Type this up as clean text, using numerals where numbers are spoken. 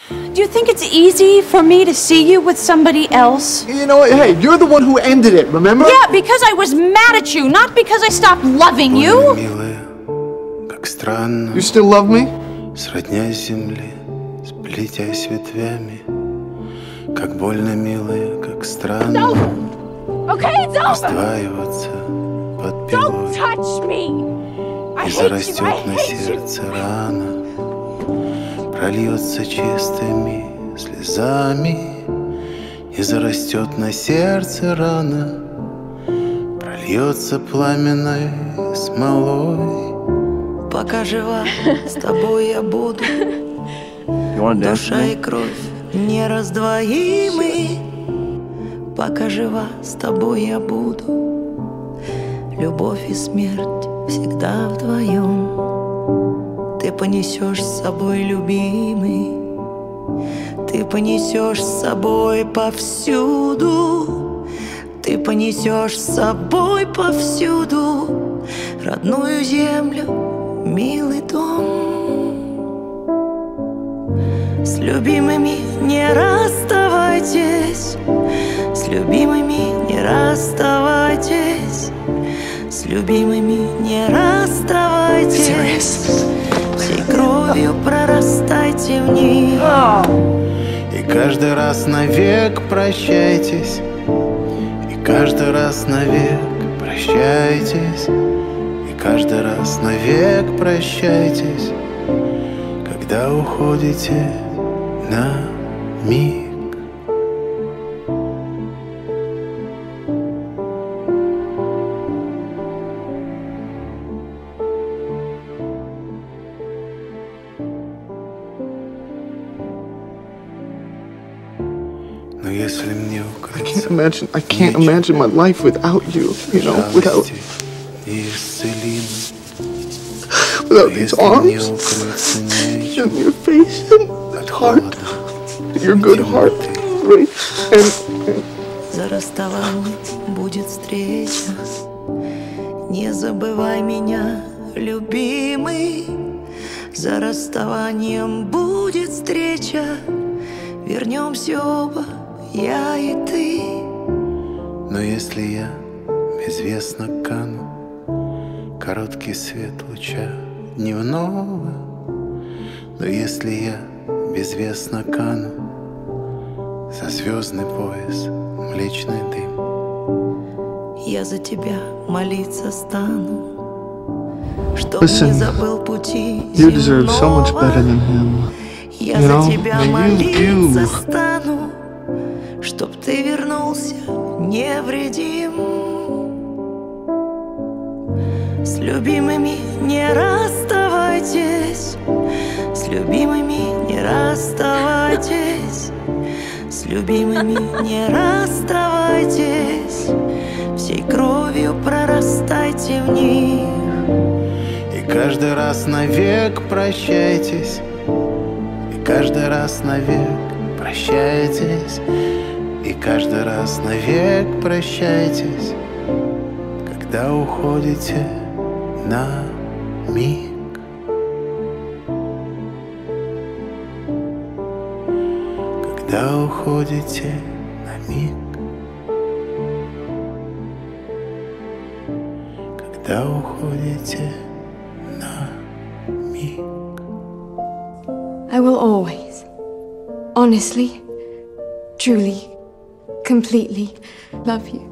Do you think it's easy for me to see you with somebody else? You know what? Hey, you're the one who ended it, remember? Yeah, because I was mad at you, not because I stopped loving you. You still love me? Сроднясь земле, сплетясь ветвями, как больно, милая, как странно. Okay, it's over. Раздваиваться под Don't пилой, touch me. I и hate you. зарастет I на hate you. сердце рана, прольется чистыми слезами, и зарастет на сердце рана, прольется пламенной смолой. Пока жива, с тобой я буду. Душа и кровь нераздвоимы. Пока жива, с тобой я буду. Любовь и смерть всегда вдвоем. Ты понесешь с собой, любимый. Ты понесешь с собой повсюду. Ты понесешь с собой повсюду родную землю, милый дом. С любимыми не расставайтесь, с любимыми не расставайтесь, с любимыми не расставайтесь, всей кровью прорастайте в них. И каждый раз навек прощайтесь, и каждый раз навек прощайтесь, и каждый раз навек прощайтесь, когда уходите на миг. Но если мне укрыться, I can't imagine my life without you, you know, without these arms, and your face, and heart, your good heart, right? And За расставанием будет встреча. Не забывай меня, любимый. За расставанием будет встреча. Вернемся оба, я и ты. Но если я безвестно кану, короткий свет луча дневного, но если я безвестно кану, за звездный пояс млечный дым, я за тебя молиться стану, чтоб Listen, не забыл пути you deserve so much better than him. Я You за know, тебя you молиться do. стану, чтоб ты вернулся невредим. С любимыми не расставайтесь, с любимыми не расставайтесь, с любимыми не расставайтесь, всей кровью прорастайте в них. и каждый раз навек прощайтесь, и каждый раз навек прощайтесь, и каждый раз навек прощайтесь, когда уходите на миг. Когда уходите на миг. Когда уходите на миг. I will always, honestly, truly, completely love you.